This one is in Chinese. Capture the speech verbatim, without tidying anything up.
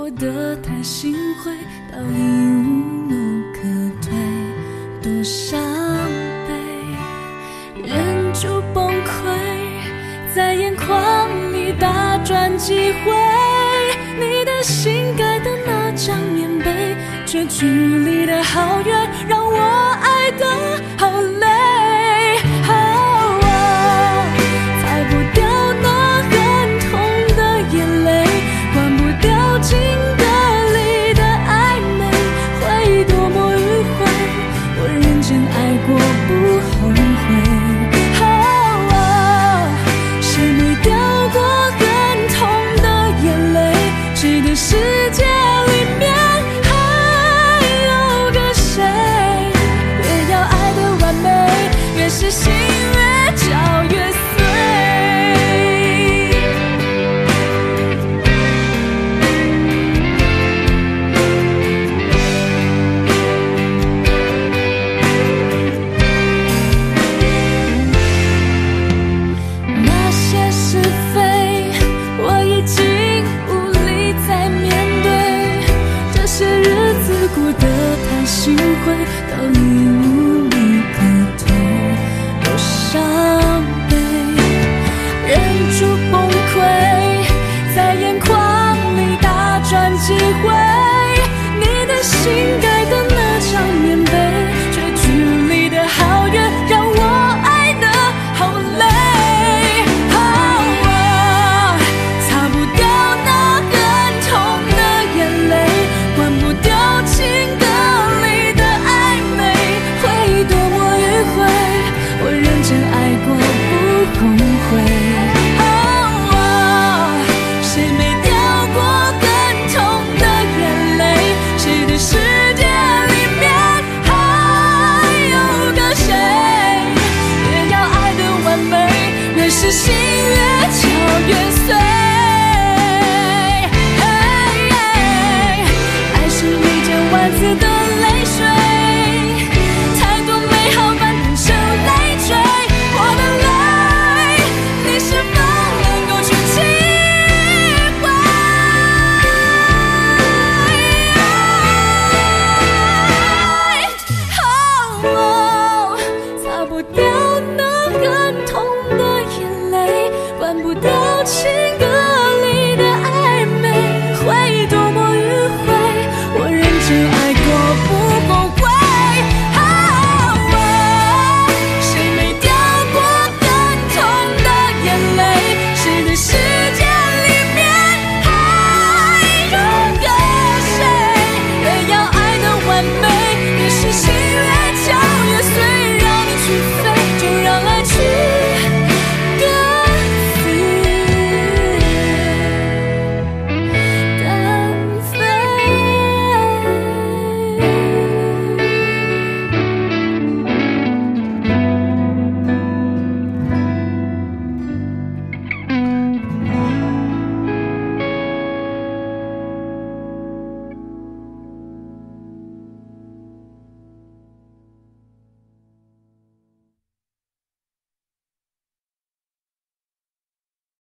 活得太心灰，到已无路可退，多伤悲，忍住崩溃，在眼眶里打转几回，你的心盖的那张棉被，却距离的好远，让我爱得好累。擦不掉那很痛的眼泪，关不掉情歌里的暧昧，回忆多么迂回，我认真爱过不后悔。谁没掉过很痛的眼泪，谁的世界里面还有个谁，越要爱的完美，越是心越嚼越碎。那些是非我已经无力再面对，这些日子过得太心灰，到已无路可退，多伤悲，忍住崩溃，在眼眶里打转几回，你的心